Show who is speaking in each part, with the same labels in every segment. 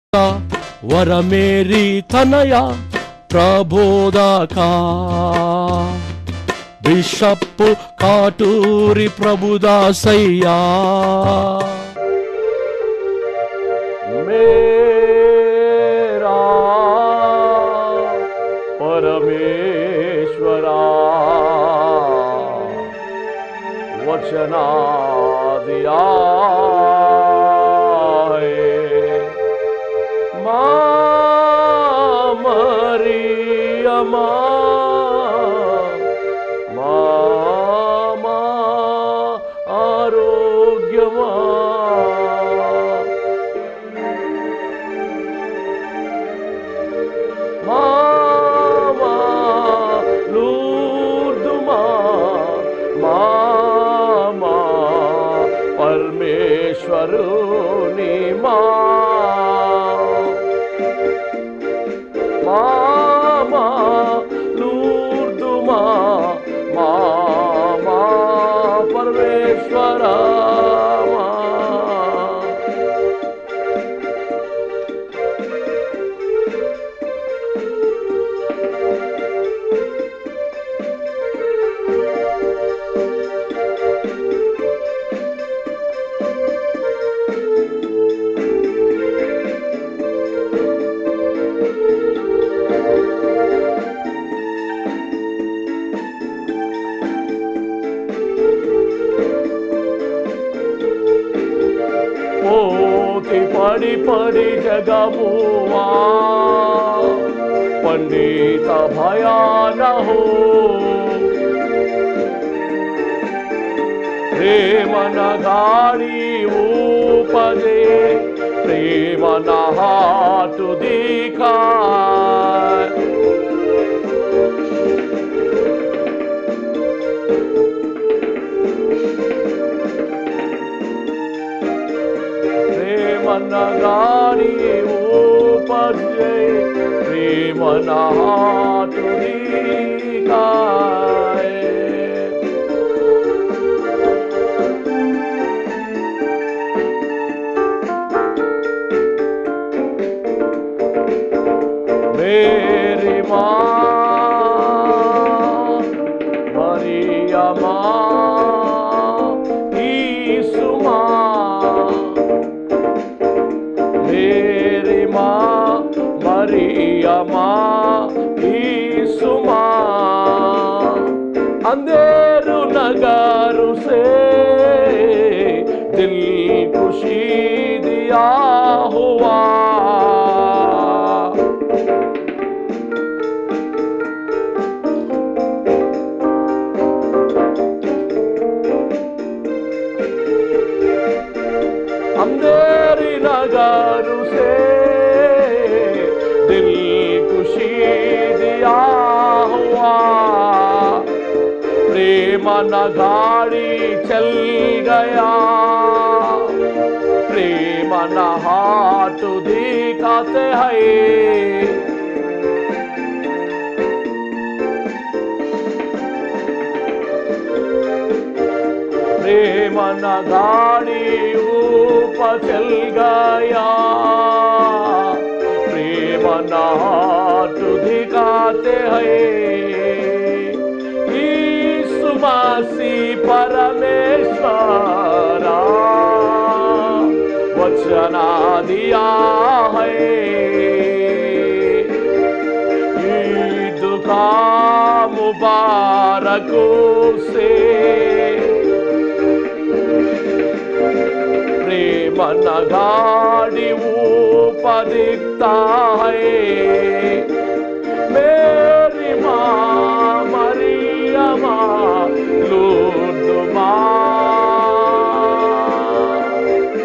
Speaker 1: వరమేరి తనయ ప్రబోధక bishop Katuri ప్రభుదాసయ్యా మేరా పరమేశ్వరా వచనా దియా ఆరోగ్యమా మామా లూర్దుమా మామా పరమేశ్వరుని మామా లూర్దుమా మామా పరమేశ్వరా పోతి పడి పడి జగమువా పండిత భయాన హో ప్రేమన గాడి ఊపదే ప్రేమన హాటు దిఖా నగాని ఊపజే ప్రేమన హాటు దిఖాయ్ మేరీ మాँ మరియా माँ यीशु माँ मेरी माँ मरिया माँ यीशु माँ अंधेरू नगारू से दिल खुशी दिया हुआ अंधेरी नगारू से दिल खुशी दिया हुआ प्रेम न गाड़ी चल गया प्रेम न हाथ दिखाते हैं प्रेम न गाड़ी ऊपर चल गया प्रेम न हाथ दिखाते हैं यीशु मसीह परमेश्वरा वचना दिया है ईद का मुबारक से प्रेम न गाड़ी ऊपर दिखता है मेरी माँ मरिया माँ लूर्द माँ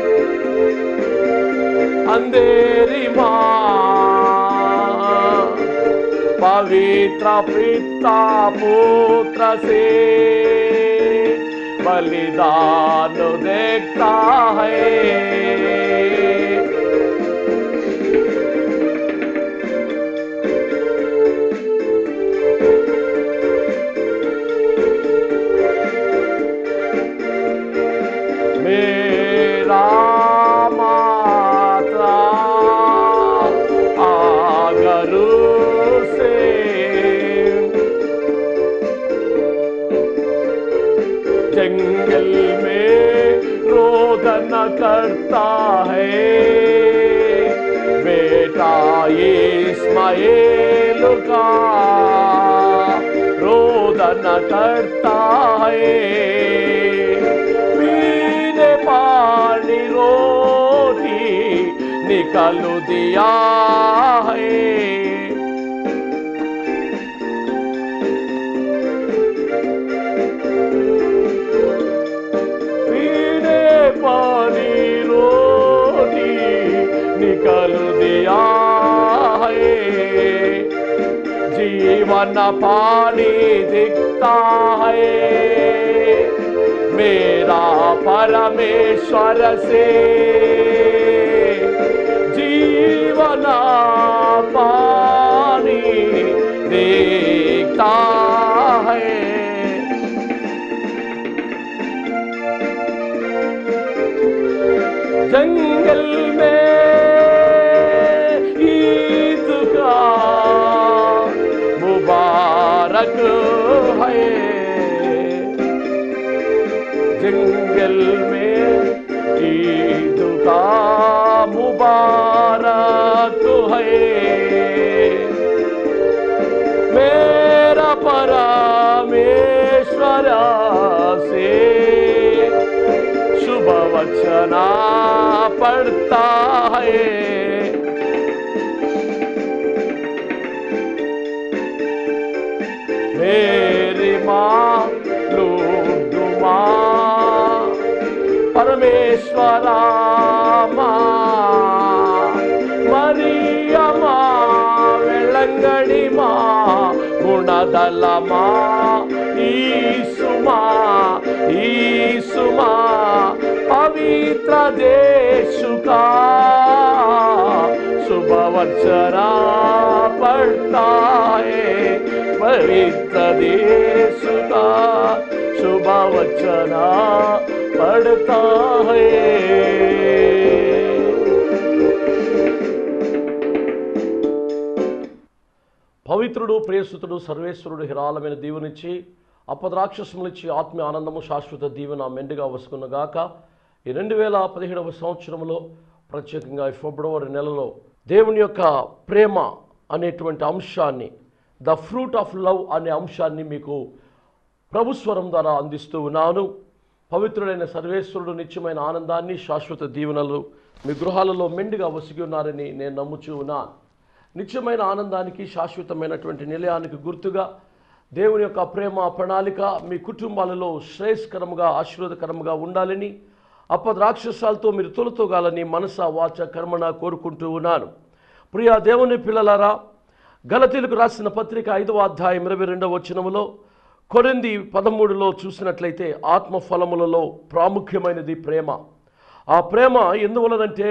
Speaker 1: अंधेरी माँ पवित्र पिता पुत्र से बलिदान देखता है मेरा माता इस्राएल का रोदन करता है, पीने पानी रोटी निकाल दिया है। पानी रोटी निकल दिया है, जीवन पानी दिखता है मेरा परमेश्वर से, जीवन पानी दिखता है। जंगल में ईद का मुबारक है, जंगल में ईद का मुबारक है। मेरा परमेश्वर से शुभ वचना पढ़ता है, मेरी माँ लूडुमा परमेश्वरा माँ, मरिया माँ वेलंगड़ी माँ, गुणदल माँ ईसु माँ, ईसु माँ पवित्र देशु का शुभ वचना पढ़ता है, पवित्र देशु का शुभ वचना पढ़ता है। పవిత్రుడు ప్రియసుతుడు సర్వేశ్వరుడు హిరాలమైన దీవెనిచ్చి అపద్రాక్షసములిచ్చి ఆత్మీయ ఆనందము శాశ్వత దీవెన మెండుగా వసుకున్నగాక. ఈ 2017వ సంవత్సరంలో ప్రత్యేకంగా ఫిబ్రవరి నెలలో దేవుని యొక్క ప్రేమ అనేటువంటి అంశాన్ని, ద ఫ్రూట్ ఆఫ్ లవ్ అనే అంశాన్ని మీకు ప్రభుస్వరం ద్వారా అందిస్తూ ఉన్నాను. పవిత్రుడైన సర్వేశ్వరుడు నిత్యమైన ఆనందాన్ని శాశ్వత దీవెనలు మీ గృహాలలో మెండుగా వసిగి ఉన్నారని నేను నమ్ముచూ ఉన్నాను. నిత్యమైన ఆనందానికి శాశ్వతమైనటువంటి నిలయానికి గుర్తుగా దేవుని యొక్క ప్రేమ ప్రణాళిక మీ కుటుంబాలలో శ్రేయస్కరముగా ఆశీర్వాదకరముగా ఉండాలని, అపద్రాక్షసాలతో మీరు తొలతోగాలని మనస వాచ కర్మణ కోరుకుంటూ ఉన్నాను. ప్రియ దేవుని పిల్లలారా, గలతీయులకు రాసిన పత్రిక 5వ అధ్యాయం 22వ వచనములో, కొరింథీ 13లో చూసినట్లయితే ఆత్మఫలములలో ప్రాముఖ్యమైనది ప్రేమ. ఆ ప్రేమ ఎందువలనంటే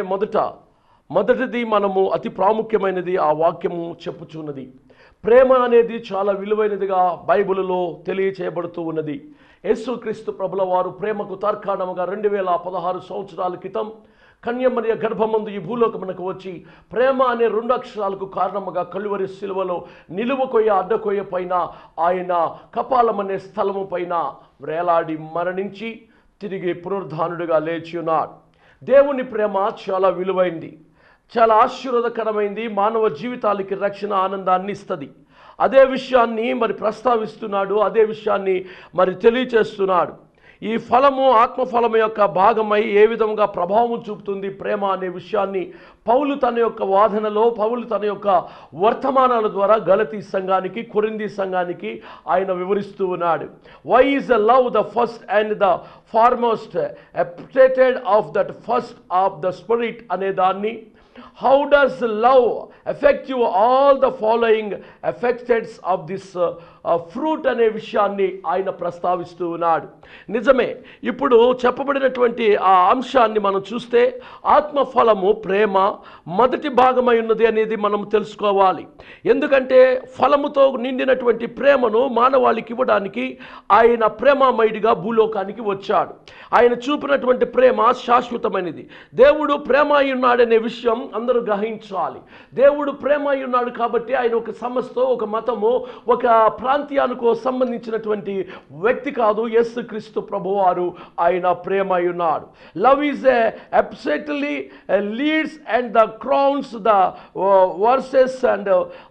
Speaker 1: మొదటిది మనము అతి ప్రాముఖ్యమైనది ఆ వాక్యము చెప్పుచున్నది. ప్రేమ అనేది చాలా విలువైనదిగా బైబిలులో తెలియచేయబడుతూ ఉన్నది. యేసుక్రీస్తు ప్రభుల వారు ప్రేమకు తార్కాణముగా 2016 సంవత్సరాల క్రితం కన్యమరియ గర్భమందు ఈ భూలోకమునకు వచ్చి ప్రేమ అనే 2 అక్షరాలకు కారణముగా కలువరి శిలువలో నిలువకొయ్య అడ్డకొయ్య పైన ఆయన కపాలమనే స్థలము పైన వేలాడి మరణించి తిరిగి పునరుద్ధానుడిగా లేచి ఉన్నాడు. దేవుని ప్రేమ చాలా విలువైంది, చాలా ఆశీర్వాదకరమైంది, మానవ జీవితాలకి రక్షణ ఆనందాన్ని ఇస్తుంది. అదే విషయాన్ని మరి ప్రస్తావిస్తున్నాడు, అదే విషయాన్ని మరి తెలియచేస్తున్నాడు. ఈ ఫలము ఆత్మఫలము యొక్క భాగమై ఏ విధంగా ప్రభావం చూపుతుంది ప్రేమ అనే విషయాన్ని పౌలు తన యొక్క వాదనలో, పౌలు తన యొక్క వర్తమానాల ద్వారా గలతీ సంఘానికి, కొరింథీ సంఘానికి ఆయన వివరిస్తూ ఉన్నాడు. Why is the love the first and the foremost updated of that first of the spirit అనే దాన్ని, how does love affect you, all the following effects of this fruit అనే విషయాన్ని ఆయన ప్రస్తావిస్తూ ఉన్నాడు. నిజమే, ఇప్పుడు చెప్పబడినటువంటి ఆ అంశాన్ని మనం చూస్తే ఆత్మఫలము ప్రేమ మొదటి భాగమై ఉన్నది అనేది మనం తెలుసుకోవాలి. ఎందుకంటే ఫలముతో నిండినటువంటి ప్రేమను మానవాళికి ఇవ్వడానికి ఆయన ప్రేమమయుడిగా భూలోకానికి వచ్చాడు. ఆయన చూపినటువంటి ప్రేమ శాశ్వతమైనది. దేవుడు ప్రేమ అయి ఉన్నాడనే విషయం అందరూ గ్రహించాలి. దేవుడు ప్రేమ అయి ఉన్నాడు కాబట్టి ఆయన ఒక సంస్థ, ఒక మతము, ఒక ప్రాంతీయానికి సంబంధించినటువంటి వ్యక్తి కాదు. యేసుక్రీస్తు ప్రభువారు ఆయన ప్రేమ అయి ఉన్నాడు. Love is absolutely leads and the crowns the verses and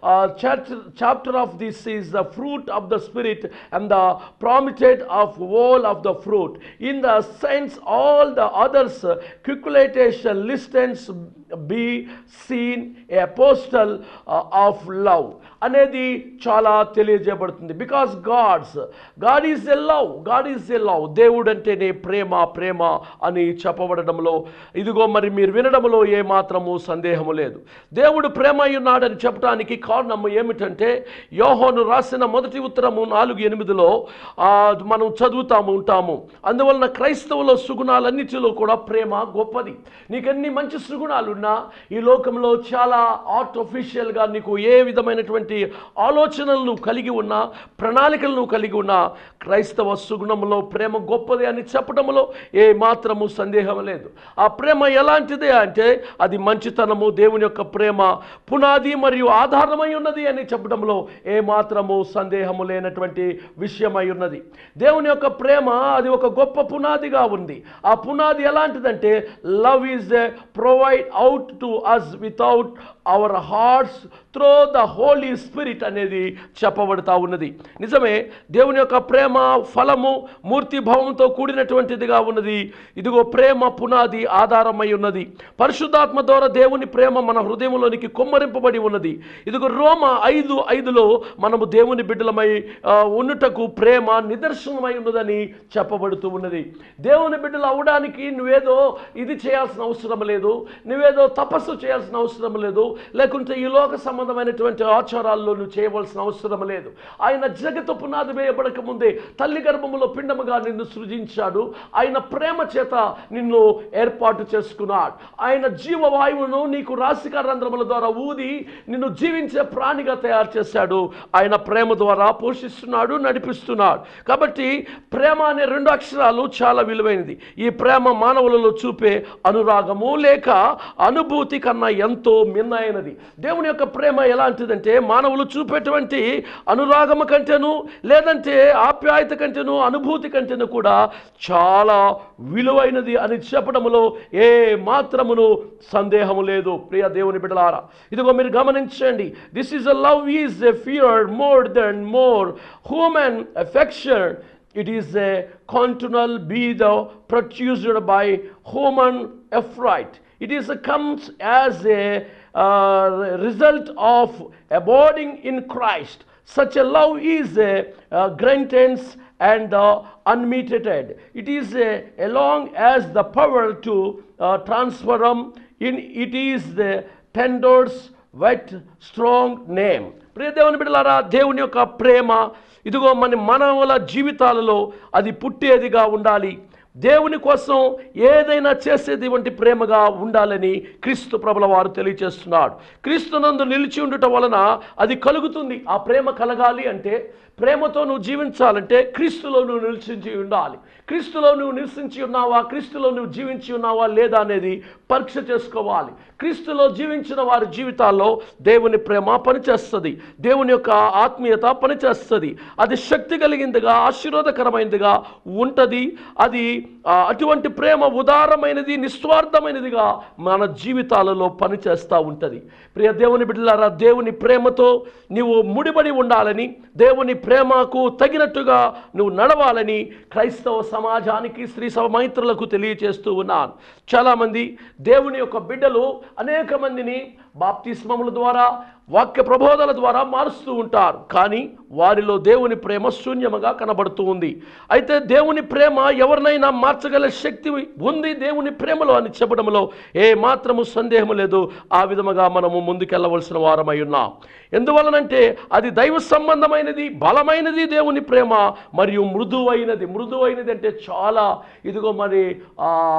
Speaker 1: chapter of this is the fruit of the spirit and the promised of all of the fruit. In the sense all the others calculation listens be seen a apostle of love అనేది చాలా తెలియజేయబడుతుంది. Because God is a love. దేవుడు అంటేనే ప్రేమ అని చెప్పబడడంలో ఇదిగో మరి మీరు వినడంలో ఏమాత్రము సందేహము లేదు. దేవుడు ప్రేమ అయి ఉన్నాడని చెప్పడానికి కారణము ఏమిటంటే యోహాను రాసిన మొదటి ఉత్తరము 4:8 మనం చదువుతాము ఉంటాము. అందువలన క్రైస్తవుల సుగుణాలన్నిటిలో కూడా ప్రేమ గొప్పది. నీకెన్ని మంచి సుగుణాలున్నా ఈ లోకంలో చాలా ఆర్టిఫిషియల్గా నీకు ఏ విధమైనటువంటి ఆలోచనలను కలిగి ఉన్నా, ప్రణాళికలను కలిగి ఉన్నా, క్రైస్తవ సుగుణంలో ప్రేమ గొప్పది అని చెప్పడంలో ఏ మాత్రము సందేహం లేదు. ఆ ప్రేమ ఎలాంటిదే అంటే అది మంచితనము, దేవుని యొక్క ప్రేమ పునాది మరియు ఆధారమై ఉన్నది అని చెప్పడంలో ఏ మాత్రము సందేహము లేనటువంటి విషయమై ఉన్నది. దేవుని యొక్క ప్రేమ అది ఒక గొప్ప పునాదిగా ఉంది. ఆ పునాది ఎలాంటిదంటే love is provide out to us without our hearts through the holy spirit అనేది చెప్పబడతా ఉన్నది. నిజమే, దేవుని యొక్క ప్రేమ ఫలము మూర్తి భావంతో కూడినటువంటిదిగా ఉన్నది. ఇదిగో ప్రేమ పునాది ఆధారమై ఉన్నది. పరిశుద్ధాత్మ ద్వారా దేవుని ప్రేమ మన హృదయంలోనికి కొమ్మరింపబడి ఉన్నది. ఇదిగో రోమా 5:5 మనము దేవుని బిడ్డలమై ఉన్నటకు ప్రేమ నిదర్శనమై ఉన్నదని చెప్పబడుతూ ఉన్నది. దేవుని బిడ్డలు అవడానికి నువ్వేదో ఇది చేయాల్సిన అవసరం లేదు, నువ్వేదో తపస్సు చేయాల్సిన అవసరం లేదు, లేకుంటే ఈ లోక సంబంధమైనటువంటి ఆచారాల్లో నువ్వు చేయవలసిన అవసరం లేదు. ఆయన జగత్తు పునాది వేయబడక ముందే తల్లి గర్భములో పిండముగా నిన్ను సృజించాడు. ఆయన ప్రేమ చేత నిన్ను ఏర్పాటు చేసుకున్నాడు. ఆయన జీవవాయువును నీకు రాశిక రంధ్రముల ద్వారా ఊది నిన్ను జీవించే ప్రాణిగా తయారు చేశాడు. ఆయన ప్రేమ ద్వారా పోషిస్తున్నాడు, నడిపిస్తున్నాడు. కాబట్టి ప్రేమ అనే 2 అక్షరాలు చాలా విలువైనది. ఈ ప్రేమ మానవులలో చూపే అనురాగము లేక అనుభూతి కన్నా ఎంతో మిన్నైనది. దేవుని యొక్క ప్రేమ ఎలాంటిదంటే మానవులు చూపేటువంటి అనురాగము కంటేను, లేదంటే ఆప్యాయత కంటేను, అనుభూతి కంటేను కూడా చాలా విలువైనది అని చెప్పడంలో ఏ మాత్రమును సందేహము లేదు. ప్రియ దేవుని బిడ్డలారా, ఇదిగో మీరు గమనించండి. This is a love is a fear more than more human affection. It is a continual be the produced by human effort. It is comes as a result of abiding in Christ. Such a love is granted and unmitigated. It is along as the power to transform in. It is the tender's wet strong name. ప్రియ దేవుని బిడ్డలారా, దేవుని యొక్క ప్రేమ ఇదిగో మన మానవుల జీవితాలలో అది పుట్టేదిగా ఉండాలి. దేవుని కోసం ఏదైనా చేసేది వంటి ప్రేమగా ఉండాలని క్రీస్తు ప్రభుల వారు తెలియజేస్తున్నాడు. క్రీస్తునందు నిలిచి ఉండటం వలన అది కలుగుతుంది. ఆ ప్రేమ కలగాలి అంటే, ప్రేమతో నువ్వు జీవించాలంటే క్రీస్తులో నువ్వు నిలిచించి ఉండాలి. క్రీస్తులో నువ్వు నివసించి ఉన్నావా, క్రీస్తులో నువ్వు జీవించి ఉన్నావా లేదా అనేది పరీక్ష చేసుకోవాలి. క్రీస్తులో జీవించిన వారి జీవితాల్లో దేవుని ప్రేమ పనిచేస్తుంది, దేవుని యొక్క ఆత్మీయత పనిచేస్తుంది. అది శక్తి కలిగిందిగా, ఆశీర్వాదకరమైనదిగా ఉంటుంది. అది అటువంటి ప్రేమ ఉదారమైనది, నిస్వార్థమైనదిగా మన జీవితాలలో పనిచేస్తూ ఉంటుంది. ప్రియ దేవుని బిడ్డలారా, దేవుని ప్రేమతో నువ్వు ముడిపడి ఉండాలని, దేవుని ప్రేమకు తగినట్టుగా నువ్వు నడవాలని క్రైస్తవ సమాజానికి, స్త్రీ సమైత్రులకు తెలియచేస్తూ ఉన్నాను. చాలామంది దేవుని యొక్క బిడ్డలు అనేక మందిని బాప్తిస్మముల ద్వారా, వాక్య ప్రబోధల ద్వారా మారుస్తూ ఉంటారు. కానీ వారిలో దేవుని ప్రేమ శూన్యముగా కనబడుతూ ఉంది. అయితే దేవుని ప్రేమ ఎవరినైనా మార్చగల శక్తి ఉంది దేవుని ప్రేమలో అని చెప్పడంలో ఏ మాత్రము సందేహము లేదు. ఆ విధముగా మనము ముందుకెళ్ళవలసిన వారమై ఉన్నాం. ఎందువలనంటే అది దైవ సంబంధమైనది, బలమైనది దేవుని ప్రేమ, మరియు మృదువైనది. మృదువైనది అంటే చాలా ఇదిగో మరి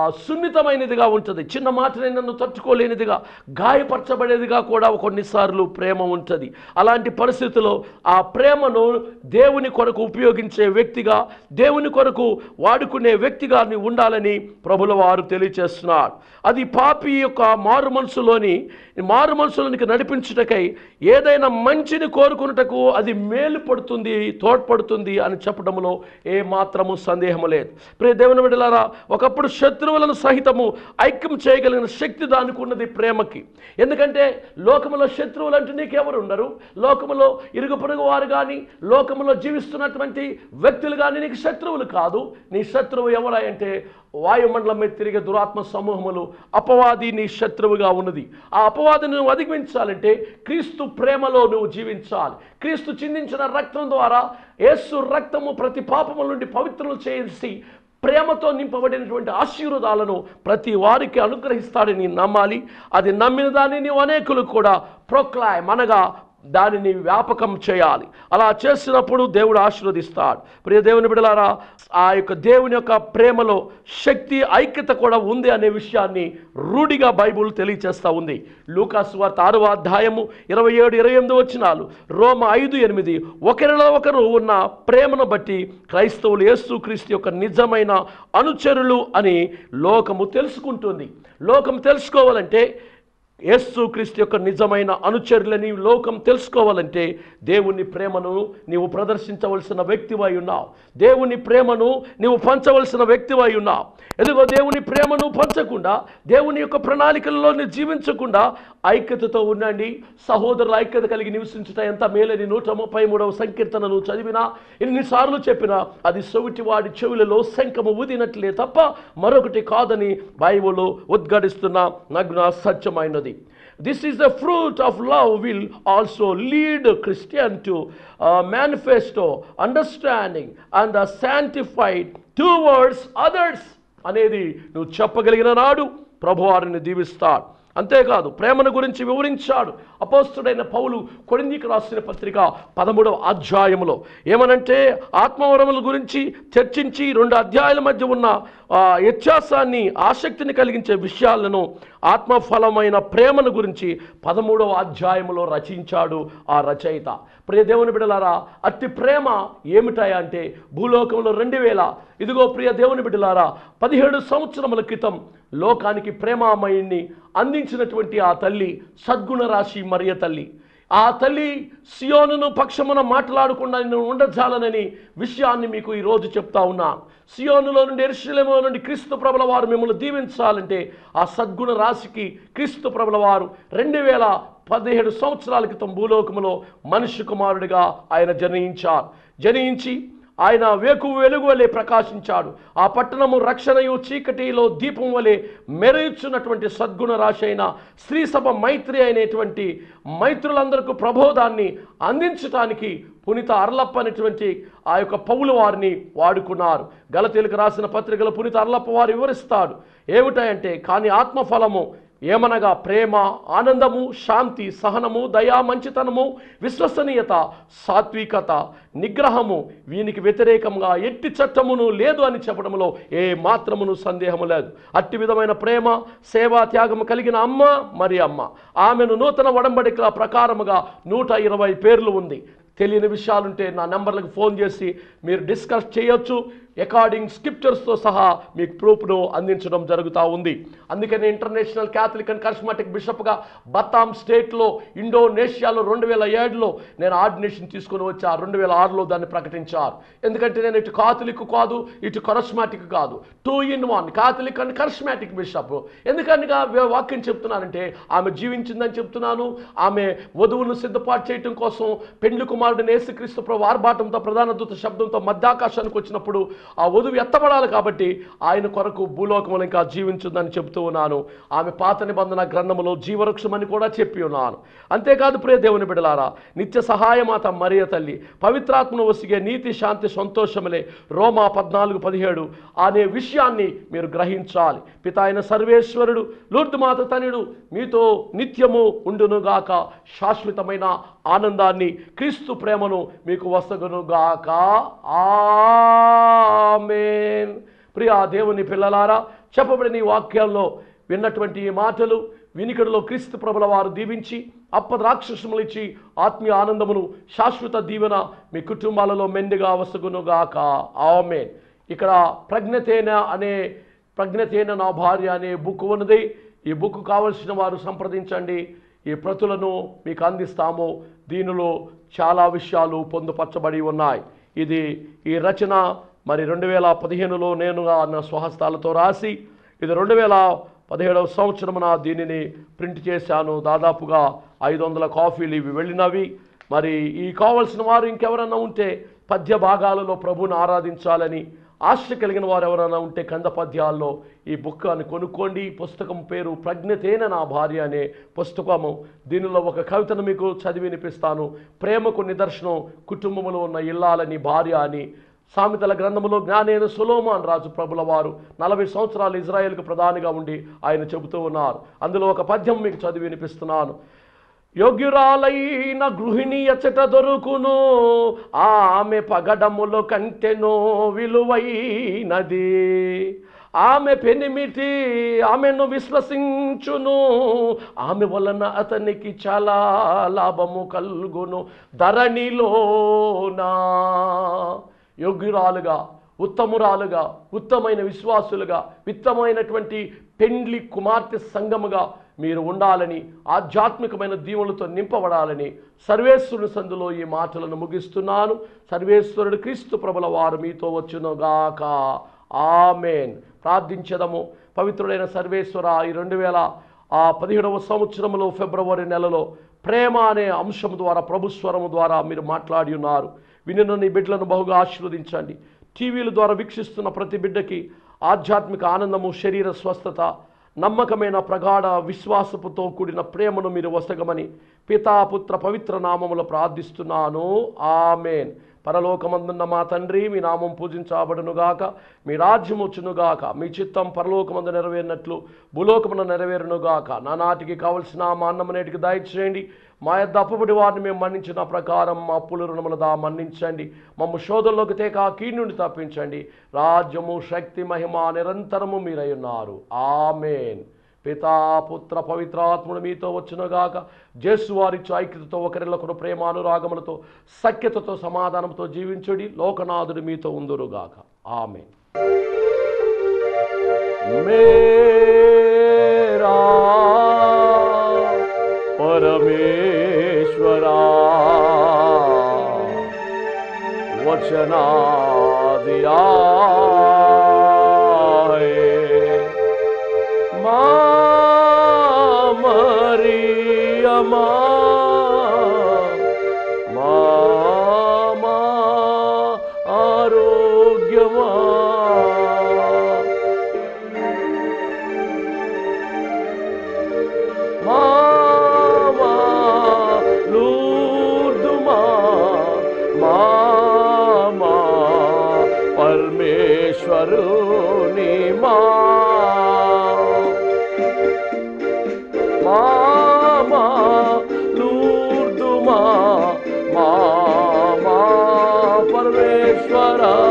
Speaker 1: సున్నితమైనదిగా ఉంటుంది. చిన్న మాటనే నన్ను తట్టుకోలేనిదిగా, గాయపరచబడేదిగా కూడా కొన్నిసార్లు ప్రేమ ఉంటుంది. అలాంటి పరిస్థితుల్లో ఆ ప్రేమను దేవుని కొరకు ఉపయోగించే వ్యక్తిగా, దేవుని కొరకు వాడుకునే వ్యక్తిగా నీవు ఉండాలని ప్రభుల వారు తెలియచేస్తున్నాడు. అది పాపి యొక్క మారు మనసులోనికి నడిపించుటకై ఏదైనా మంచిని కోరుకున్నటకు అది మేలు పడుతుంది, తోడ్పడుతుంది అని చెప్పడంలో ఏ మాత్రము సందేహము లేదు. ప్రియ దేవుని బిడ్డలారా, ఒకప్పుడు శత్రువులను సహితము ఐక్యం చేయగలిగిన శక్తి దానికి ఉన్నది ప్రేమకి. ఎందుకంటే లోకములో శత్రువులు అంటే నీకెవరు ఉండరు. లోకములో ఇరుగు పొరుగు వారు కానీ, లోకములో జీవిస్తున్నటువంటి వ్యక్తులు కానీ నీకు శత్రువులు కాదు. నీ శత్రువు ఎవరంటే వాయుమండలం మీద తిరిగే దురాత్మ సమూహములు, అపవాది నీ శత్రువుగా ఉన్నది. ఆ అపవాదిని నువ్వు అధిగమించాలంటే క్రీస్తు ప్రేమలో నువ్వు జీవించాలి. క్రీస్తు చిందించిన రక్తం ద్వారా, యేసు రక్తము ప్రతి పాపముల నుండి పవిత్రులు చేసి ప్రేమతో నింపబడినటువంటి ఆశీర్వాదాలను ప్రతి వారికి అనుగ్రహిస్తాడని నమ్మాలి. అది నమ్మిన దాన్ని నీవు అనేకులు కూడా ప్రొక్లైమ్ అనగా దానిని వ్యాపకం చేయాలి. అలా చేసినప్పుడు దేవుడు ఆశీర్వదిస్తాడు. ప్రియ దేవుని బిడ్డలారా, ఆ యొక్క దేవుని యొక్క ప్రేమలో శక్తి, ఐక్యత కూడా ఉంది అనే విషయాన్ని రూఢిగా బైబుల్ తెలియచేస్తూ ఉంది. లూకా సువార్త 6వ అధ్యాయము 27-28 వచనాలు, రోమ 5:8 ఒకరిలో ఒకరు ఉన్న ప్రేమను బట్టి క్రైస్తవులు యేసుక్రీస్తు యొక్క నిజమైన అనుచరులు అని లోకము తెలుసుకుంటుంది. లోకం తెలుసుకోవాలంటే, యేసుక్రీస్తు యొక్క నిజమైన అనుచరులని లోకం తెలుసుకోవాలంటే దేవుని ప్రేమను నీవు ప్రదర్శించవలసిన వ్యక్తివై ఉన్నావు. దేవుని ప్రేమను నీవు పంచవలసిన వ్యక్తివై ఉన్నావు. ఎదుగో దేవుని ప్రేమను పంచకుండా, దేవుని యొక్క ప్రణాళికల్లో జీవించకుండా ఐక్యతతో ఉండండి. సహోదరుల ఐక్యత కలిగి నివసించుట ఎంత మేలని 133వ సంకీర్తన నువ్వు చదివినా, ఎన్నిసార్లు చెప్పినా అది సొవిటివాడి చెవులలో శంఖము ఊదినట్లే తప్ప మరొకటి కాదని బైబిల్ ఉద్ఘాటిస్తున్న నగ్న సత్యమైనది. This is the fruit of love will also lead a Christian to manifesto, understanding and the sanctified towards others అనేది నువ్వు చెప్పగలిగిన నాడు ప్రభువారిని దీవిస్తాడు. అంతేకాదు ప్రేమను గురించి వివరించాడు అపోస్తుడైన పౌలు కొరింథీయులకు రాసిన పత్రిక 13వ అధ్యాయములో. ఏమనంటే ఆత్మవరముల గురించి చర్చించి 2 అధ్యాయాల మధ్య ఉన్న వ్యత్యాసాన్ని, ఆసక్తిని కలిగించే విషయాలను, ఆత్మఫలమైన ప్రేమను గురించి 13వ అధ్యాయములో రచించాడు ఆ రచయిత. ప్రియ దేవుని బిడ్డలారా, అట్టి ప్రేమ ఏమిటాయా అంటే భూలోకంలో 2000 ఇదిగో ప్రియ దేవుని బిడ్డలారా 17 సంవత్సరముల క్రితం లోకానికి ప్రేమామయుణ్ణి అందించినటువంటి ఆ తల్లి సద్గుణ రాశి మరియ తల్లి. ఆ తల్లి సియోనును పక్షమున మాట్లాడకుండా నేను ఉండజాలనని విషయాన్ని మీకు ఈరోజు చెప్తా ఉన్నాను. సియోనులో నుండి, యెరూషలేములో నుండి క్రీస్తు ప్రభుల వారు మిమ్మల్ని దీవించాలంటే ఆ సద్గుణ రాశికి క్రీస్తు ప్రభుల వారు 2017 సంవత్సరాల క్రితం భూలోకములో మనుష్య కుమారుడిగా ఆయన జనించి ఆయన వేకువ వెలుగు వలె ప్రకాశించాడు. ఆ పట్టణము రక్షణయు చీకటిలో దీపం వలె మెరయుచున్నటువంటి సద్గుణ రాశి అయిన స్త్రీ సభ మైత్రి అయినటువంటి మైత్రులందరికీ ప్రబోధాన్ని అందించడానికి పునీత అర్లప్ప అనేటువంటి ఆ యొక్క పౌలు వారిని వాడుకున్నారు. గలతీయులకు రాసిన పత్రికలో పునీత అర్లప్ప వారు వివరిస్తాడు. ఏమిటంటే, కానీ ఆత్మఫలము ఏమనగా ప్రేమ, ఆనందము, శాంతి, సహనము, దయా, మంచితనము, విశ్వసనీయత, సాత్వికత, నిగ్రహము, వీనికి వ్యతిరేకంగా ఎట్టి చట్టమును లేదు అని చెప్పడంలో ఏ మాత్రమును సందేహము లేదు. అట్టి విధమైన ప్రేమ, సేవా త్యాగము కలిగిన అమ్మ మరి అమ్మ. ఆమెను నూతన ఒడంబడికల ప్రకారముగా 120 పేర్లు ఉంది. తెలియని విషయాలుంటే నా నెంబర్లకు ఫోన్ చేసి మీరు డిస్కస్ చేయొచ్చు. అకార్డింగ్ స్క్రిప్చర్స్తో సహా మీకు ప్రూఫ్ను అందించడం జరుగుతూ ఉంది. అందుకని ఇంటర్నేషనల్ క్యాథలిక్ అండ్ కరిస్మాటిక్ బిషప్గా బతాం స్టేట్లో ఇండోనేషియాలో 2007లో నేను ఆర్డినేషన్ తీసుకొని వచ్చా. 2006లో దాన్ని ప్రకటించారు. ఎందుకంటే నేను ఇటు కాథలిక్ కాదు, ఇటు కరిస్మాటిక్ కాదు, 2 in 1 catholic and charismatic bishop. ఎందుకనిగా వాక్యం చెప్తున్నానంటే ఆమె జీవించిందని చెప్తున్నాను. ఆమె వధువును సిద్ధపాటు చేయటం కోసం పెండ్లి కుమారుడిని యేసుక్రీస్తు ప్రభు ఆర్భాటంతో ప్రధాన దూత శబ్దంతో మధ్యాకాశానికి వచ్చినప్పుడు ఆ వధువు ఎత్తబడాలి కాబట్టి ఆయన కొరకు భూలోకములు ఇంకా జీవించుందని చెబుతూ ఉన్నాను. ఆమె పాత నిబంధన గ్రంథములో జీవవృక్షమని కూడా చెప్పి ఉన్నాను. అంతేకాదు ప్రియ దేవుని బిడ్డలారా, నిత్య సహాయమాత మరియ తల్లి, పవిత్రాత్మను వసిగే నీతి, శాంతి, సంతోషములే రోమా 14:17 అనే విషయాన్ని మీరు గ్రహించాలి. పిత అయిన సర్వేశ్వరుడు, లూర్దు మాత తనయుడు మీతో నిత్యము ఉండునుగాక. శాశ్వతమైన ఆనందాన్ని, క్రీస్తు ప్రేమను మీకు వసగునుగాక. ఆమేన్. ప్రియా దేవుని పిల్లలారా, చెప్పబడిన ఈ వాక్యాల్లో విన్నటువంటి ఈ మాటలు వినికిడిలో క్రీస్తు ప్రభుల వారు దీవించి అప్పద్రాక్షసములు ఇచ్చి ఆత్మీయ ఆనందమును శాశ్వత దీవెన మీ కుటుంబాలలో మెండుగా వసగునుగాక. ఆమేన్. ఇక్కడ ప్రజ్ఞతేన నా భార్య అనే బుక్ ఉన్నది. ఈ బుక్ కావలసిన వారు సంప్రదించండి. ఈ ప్రతులను మీకు అందిస్తాము. దీనిలో చాలా విషయాలు పొందుపరచబడి ఉన్నాయి. ఈ రచన మరి 2015లో నేను నా స్వహస్తాలతో రాసి ఇది 2017వ సంవత్సరమున దీనిని ప్రింట్ చేశాను. దాదాపుగా 500 కాపీలు ఇవి వెళ్ళినవి. మరి ఈ కావలసిన వారు ఇంకెవరన్నా ఉంటే పద్య భాగాలలో ప్రభువుని ఆరాధించాలని ఆశ కలిగిన వారు ఎవరైనా ఉంటే కంద పద్యాల్లో ఈ బుక్ అని కొనుక్కోండి. పుస్తకం పేరు ప్రజ్ఞతేన నా భార్య అనే పుస్తకము. దీనిలో ఒక కవితను మీకు చదివి వినిపిస్తాను. ప్రేమకు నిదర్శనం కుటుంబంలో ఉన్న ఇల్లాలని భార్య అని. సామెతల గ్రంథములో జ్ఞానైన సొలొమోను రాజు ప్రభుల వారు 40 సంవత్సరాలు ఇజ్రాయెల్కు ప్రధానిగా ఉండి ఆయన చెబుతూ ఉన్నారు. అందులో ఒక పద్యం మీకు చదివి వినిపిస్తున్నాను. యోగ్యురాలైన గృహిణి ఎచ్చట దొరుకును, ఆమె పగడముల కంటెనో విలువైనది. ఆమె పెనిమిటి ఆమెను విశ్వసించును, ఆమె వలన అతనికి చాలా లాభము కలుగును ధరణిలోనా. యోగ్యురాలుగా, ఉత్తమురాలుగా, ఉత్తమైన విశ్వాసులుగా, ఉత్తమైనటువంటి పెండ్లి కుమార్తె సంఘముగా మీరు ఉండాలని, ఆధ్యాత్మికమైన దీవులతో నింపబడాలని సర్వేశ్వరుని సందులో ఈ మాటలను ముగిస్తున్నాను. సర్వేశ్వరుడు క్రీస్తు ప్రభుల వారు మీతో వచ్చునుగాక. ఆమేన్. ప్రార్థించదము. పవిత్రుడైన సర్వేశ్వర, ఈ 2017వ సంవత్సరంలో ఫిబ్రవరి నెలలో ప్రేమ అనే అంశం ద్వారా, ప్రభుస్వరము ద్వారా మీరు మాట్లాడి ఉన్నారు. వినిన నీ బిడ్డలను బహుగా ఆశీర్వదించండి. టీవీల ద్వారా వీక్షిస్తున్న ప్రతి బిడ్డకి ఆధ్యాత్మిక ఆనందము, శరీర స్వస్థత, నమ్మకమైన ప్రగాఢ విశ్వాసపుతో కూడిన ప్రేమను మీరు వసగమని పితా పుత్ర పవిత్ర నామములో ప్రార్థిస్తున్నాను. ఆమేన్. పరలోకమందున్న మా తండ్రి, మీ నామం పూజించబడునుగాక, మీ రాజ్యం వచ్చునుగాక, మీ చిత్తం పరలోకమందు నెరవేరినట్లు భూలోకమున నెరవేరునుగాక. నానాటికి కావలసిన మా అన్నము నేటికి దయచేయండి. మా యొద్ద అప్పుబడి వారిని మేము మన్నించిన ప్రకారం మా అప్పుల రుణములదా మన్నించండి. మమ్ము శోధనలోకి తేక కీడు నుండి తప్పించండి. రాజ్యము, శక్తి, మహిమ నిరంతరము మీరై ఉన్నారు. ఆమేన్. పితా పుత్ర పవిత్రాత్ముడు మీతో వచ్చునుగాక. జేసు వారిచ్చు ఐక్యతతో ఒకరికొకరు ప్రేమ అనురాగములతో సఖ్యతతో సమాధానంతో జీవించుడి. లోకనాథుడు మీతో ఉందురుగాక. ఆమేన్. మేరా परमेश्वरा वचना दिया है, मां मरियमा मां आरोग्यमा परमेश्वरुनी मामा लूर्दुमा मामा परमेश्वरा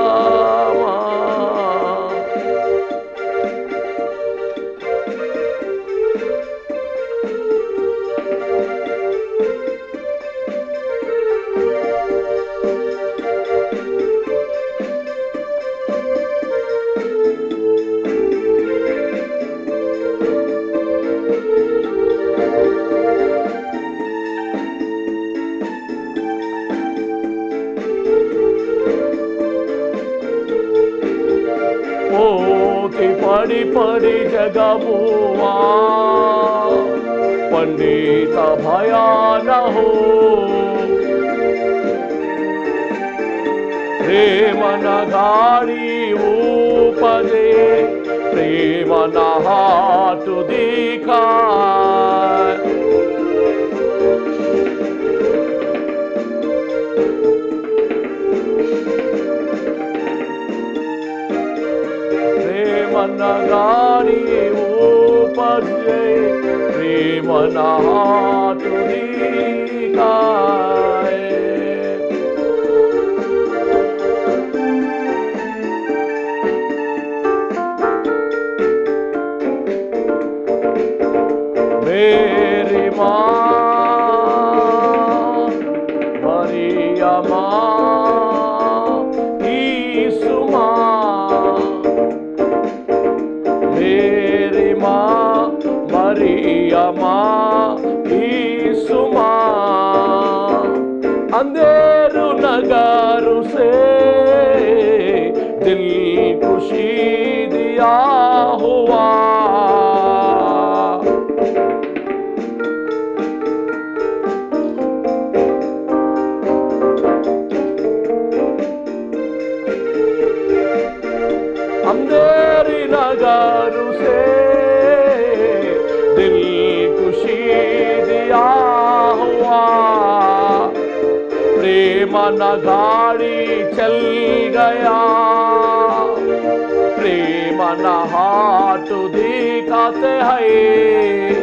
Speaker 1: पड़ी पड़ी जगमुआ पंडित भया न हो, प्रेम न गाड़ी उपजे, प्रेम न हाथ दिखा, नगारी उपजे, प्रेम न हाथ दिखाए। अंधेरू नगारू से दिल खुशी दिया हुआ, अंधेरी नगारू से दिल खुशी दिया हुआ, प्रेम न गाड़ी चल गया, प्रेम न हाथ दिखाते हैं,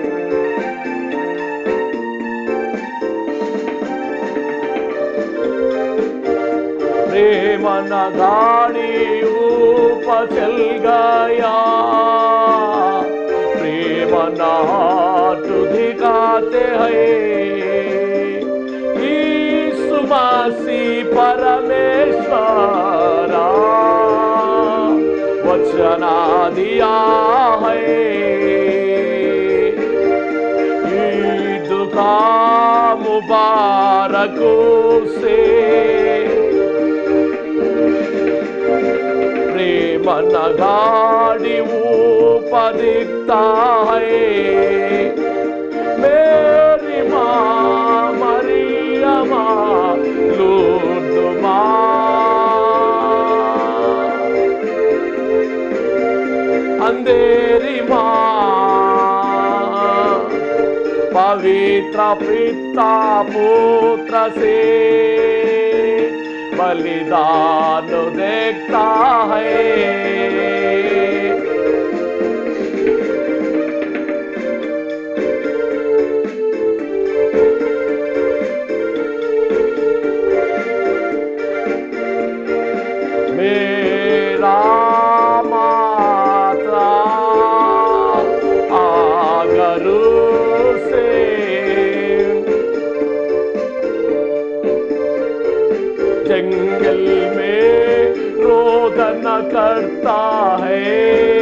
Speaker 1: प्रेम न गाड़ी ऊपर चल गया, प्रेम न हाथ दिखाते हैं, यीशु मसीह परमेश्वरा वचन दिया है, ईद का मुबारक से प्रेम न गाड़ी ऊपर दिखता है, मेरी माँ मरियमा लूर्द अंधेरी माँ पवित्र पिता पुत्र से बलिदान देखता है, मेरा माता आगरू से जंगल में रोदन करता है,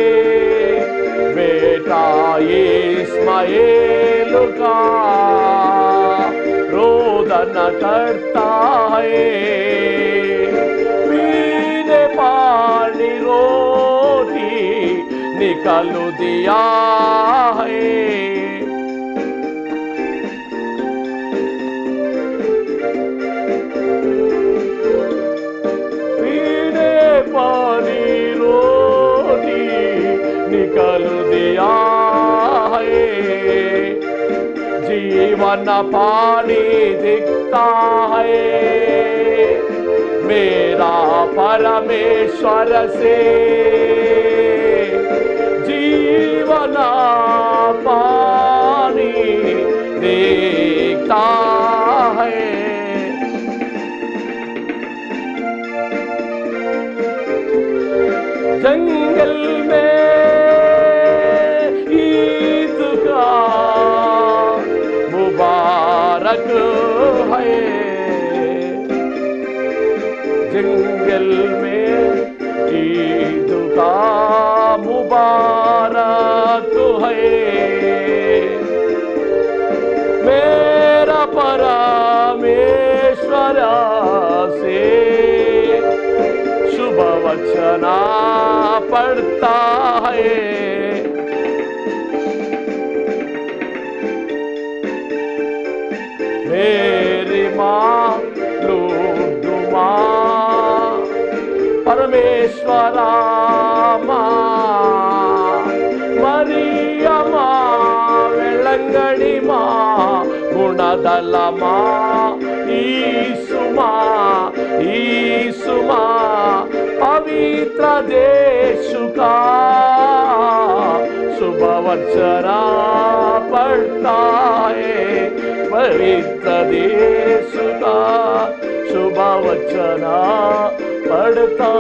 Speaker 1: बेटा इस्माएल का रोदन करता है, पीने पानी रोटी निकाल दिया है, पानी रोटी निकाल दिया है, जीवन पानी दिखता है, मेरा परमेश्वर से जीवन पानी दिखता है, जंगल में ईद का मुबारक है, जंगल में ईद का मुबारक है, मेरा परमेश्वर से शुभ वचना पढ़ता है, मेरी माँ लूर्द माँ परमेश्वरा माँ मरिया माँ वेलंगड़ी माँ गुणदल माँ यीशु माँ पवित्र देश का शुभ वचना पढ़ता है, पवित्र देश का शुभ वचना पढ़ता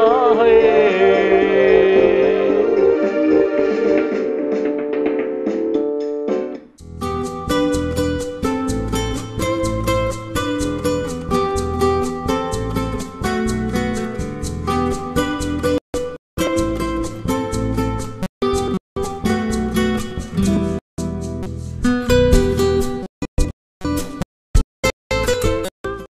Speaker 1: है।